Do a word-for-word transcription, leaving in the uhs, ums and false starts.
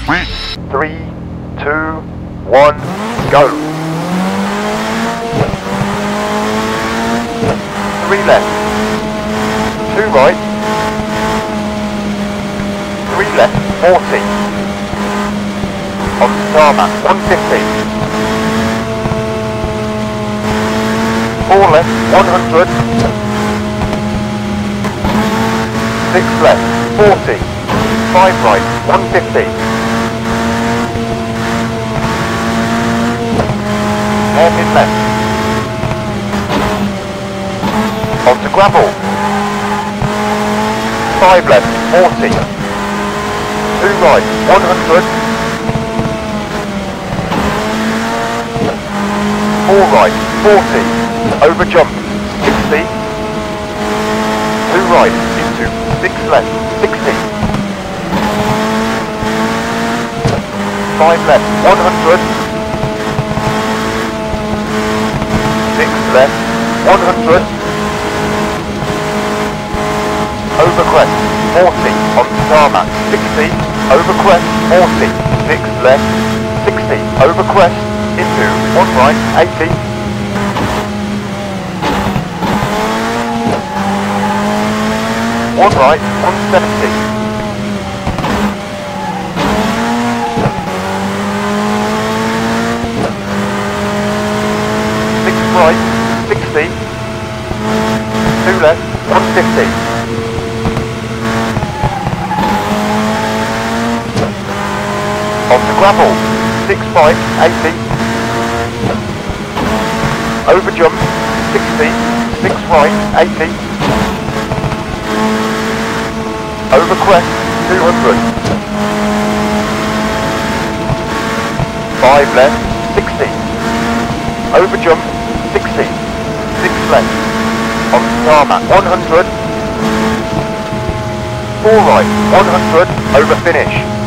Three, two, one, go. Three left. Two right. Three left, forty. On tarmac, one fifty. Four left, one hundred. Six left, forty. Five right, one fifty. Hairpin left. Onto gravel. Five left, forty. Two right, one hundred. Four right, forty. Over jump, sixty. Two right, into six left, sixty. Five left, one hundred. Six left, one hundred. Over crest, forty. On tarmac, sixty. Over crest, forty. Six left, sixty. Over crest, into one right, eighty. One right, one seventy. Six right, sixty. Two left, one fifty. Onto gravel, six five, eighty. Over jump, sixty. Six right, eighty. Over crest, two hundred. Five left, sixty. Over jump, sixty. Six left. On tarmac, one hundred. Four right, one hundred. Over finish.